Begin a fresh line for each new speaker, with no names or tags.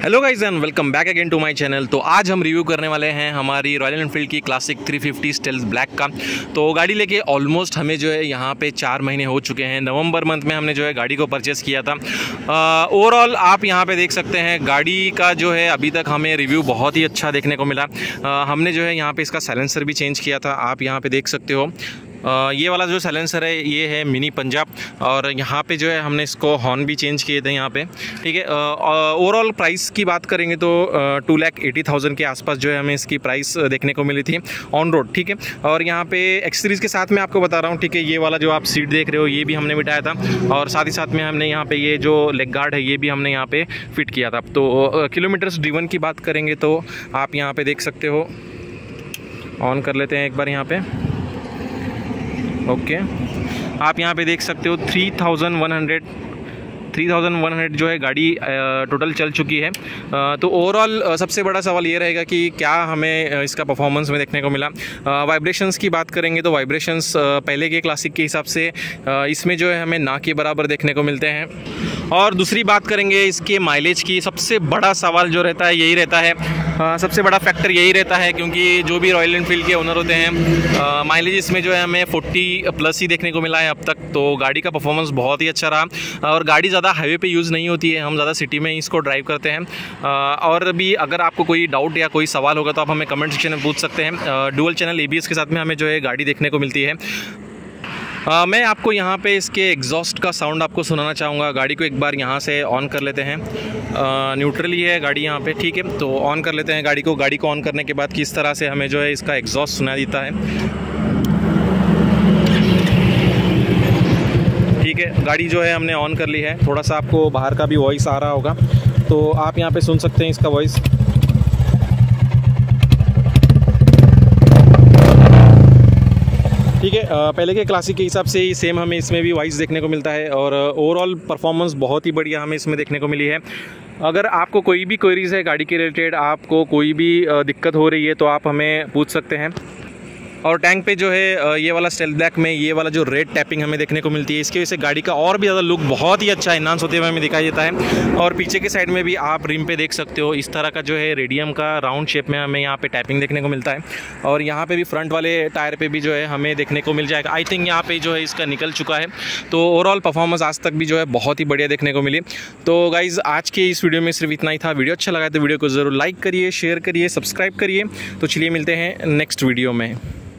Hello guys and welcome back again to my channel. तो आज हम रिव्यू करने वाले हैं हमारी रॉयल एनफील्ड की क्लासिक 350 स्टेल्थ ब्लैक का। तो गाड़ी लेके ऑलमोस्ट हमें जो है यहाँ पे 4 महीने हो चुके हैं। नवंबर मंथ में हमने जो है गाड़ी को परचेस किया था। ओवरऑल आप यहाँ पे देख सकते हैं गाड़ी का जो है अभी तक हमें रिव्यू बहुत ही अच्छा देखने को मिला। हमने जो है यहाँ पे इसका साइलेंसर भी चेंज किया था, आप यहाँ पे देख सकते हो। ये वाला जो साइलेंसर है ये है मिनी पंजाब, और यहाँ पे जो है हमने इसको हॉर्न भी चेंज किए थे यहाँ पे, ठीक है। ओवरऑल प्राइस की बात करेंगे तो 2,80,000 के आसपास जो है हमें इसकी प्राइस देखने को मिली थी ऑन रोड, ठीक है। और यहाँ पे एक्सेसरीज़ के साथ मैं आपको बता रहा हूँ, ठीक है। ये वाला जो आप सीट देख रहे हो ये भी हमने बिठाया था, और साथ ही साथ में हमने यहाँ पे ये जो लेग गार्ड है ये भी हमने यहाँ पे फिट किया था। तो किलोमीटर्स ड्रिवन की बात करेंगे तो आप यहाँ पे देख सकते हो, ऑन कर लेते हैं एक बार यहाँ पे। ओके आप यहाँ पे देख सकते हो 3,100 जो है गाड़ी टोटल चल चुकी है। तो ओवरऑल सबसे बड़ा सवाल ये रहेगा कि क्या हमें इसका परफॉर्मेंस में देखने को मिला। वाइब्रेशंस की बात करेंगे तो वाइब्रेशंस पहले के क्लासिक के हिसाब से इसमें जो है हमें ना के बराबर देखने को मिलते हैं। और दूसरी बात करेंगे इसके माइलेज की, सबसे बड़ा सवाल जो रहता है यही रहता है, सबसे बड़ा फैक्टर यही रहता है, क्योंकि जो भी रॉयल एनफील्ड के ओनर होते हैं माइलेज इसमें जो है हमें 40 प्लस ही देखने को मिला है अब तक। तो गाड़ी का परफॉर्मेंस बहुत ही अच्छा रहा, और गाड़ी ज़्यादा हाईवे पे यूज़ नहीं होती है, हम ज़्यादा सिटी में ही इसको ड्राइव करते हैं। और भी अगर आपको कोई डाउट या कोई सवाल होगा तो आप हमें कमेंट सेक्शन में पूछ सकते हैं। डुअल चैनल ABS के साथ में हमें जो है गाड़ी देखने को मिलती है। मैं आपको यहाँ पे इसके एग्जॉस्ट का साउंड आपको सुनाना चाहूँगा। गाड़ी को एक बार यहाँ से ऑन कर लेते हैं। न्यूट्रल ही है गाड़ी यहाँ पे, ठीक है। तो ऑन कर लेते हैं गाड़ी को ऑन करने के बाद किस तरह से हमें जो है इसका एग्जॉस्ट सुनाई देता है, ठीक है। गाड़ी जो है हमने ऑन कर ली है। थोड़ा सा आपको बाहर का भी वॉइस आ रहा होगा, तो आप यहाँ पे सुन सकते हैं इसका वॉइस, ठीक है। पहले के क्लासिक के हिसाब से ही सेम हमें इसमें भी वॉइस देखने को मिलता है, और ओवरऑल परफॉर्मेंस बहुत ही बढ़िया हमें इसमें देखने को मिली है। अगर आपको कोई भी क्वेरीज है गाड़ी के रिलेटेड, आपको कोई भी दिक्कत हो रही है तो आप हमें पूछ सकते हैं। और टैंक पे जो है ये वाला स्टेल्थ ब्लैक में ये वाला जो रेड टैपिंग हमें देखने को मिलती है, इसकी वजह से गाड़ी का और भी ज़्यादा लुक बहुत ही अच्छा इन्हांस होते हुए हमें दिखाई देता है। और पीछे के साइड में भी आप रिम पे देख सकते हो इस तरह का जो है रेडियम का राउंड शेप में हमें यहाँ पे टैपिंग देखने को मिलता है। और यहाँ पे भी फ्रंट वाले टायर पे भी जो है हमें देखने को मिल जाएगा। आई थिंक यहाँ पे जो है इसका निकल चुका है। तो ओवरऑल परफॉर्मेंस आज तक भी जो है बहुत ही बढ़िया देखने को मिली। तो गाइज़ आज के इस वीडियो में सिर्फ इतना ही था। वीडियो अच्छा लगा तो वीडियो को ज़रूर लाइक करिए, शेयर करिए, सब्सक्राइब करिए। तो चलिए मिलते हैं नेक्स्ट वीडियो में।